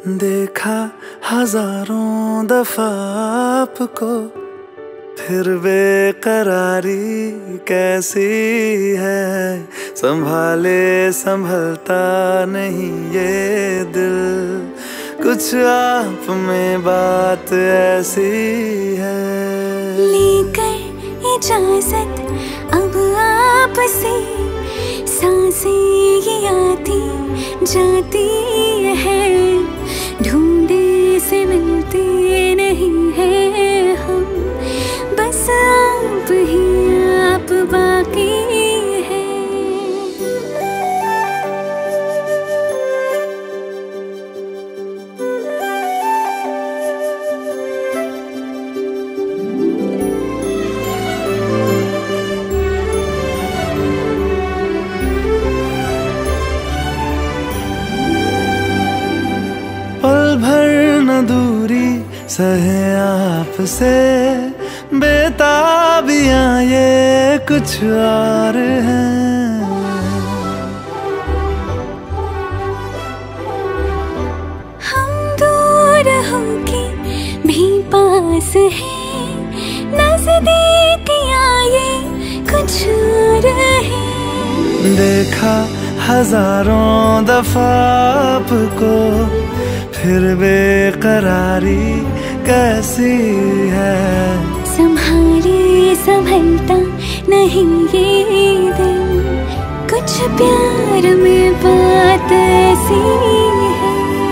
देखा हजारों दफा आपको, फिर बेकरारी कैसी है। संभाले संभलता नहीं ये दिल, कुछ आप में बात ऐसी है। लेकर इजाजत अब आपसे, सांसें ये आती जाती है। ढूंढे से मिलते नहीं है हम, बस आप ही आप बाकी है। पल भर न दूरी सहे आपसे, बेताबियां ये कुछ और हैं। हम दूर होके भी पास हैं, नजदीकियां ये कुछ और हैं। देखा हजारों दफा आपको, फिर बेकरारी कैसी है। संभाले संभलता नहीं ये दिल, कुछ प्यार में बात ऐसी है।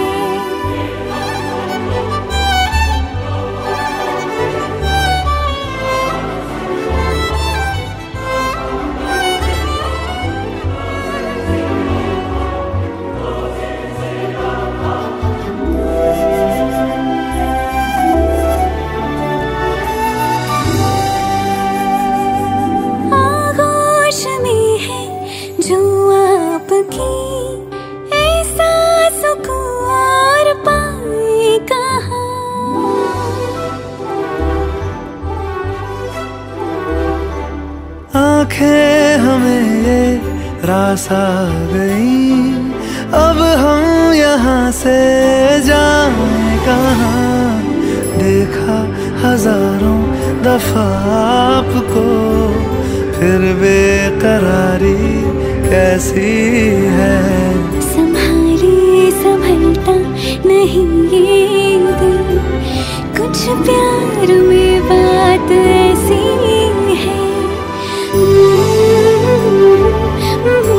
जो आपकी ऐसा सुकून और पाए कहाँ। आंखें हमें ये रास आ गई, अब हम यहाँ से जाएं कहाँ। देखा हजारों दफा आपको, फिर बेकरारी कैसी है। संभाले संभलता नहीं ये दिल, कुछ प्यार में बात ऐसी है।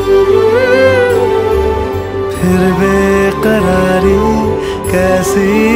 फिर बेकरारी कैसी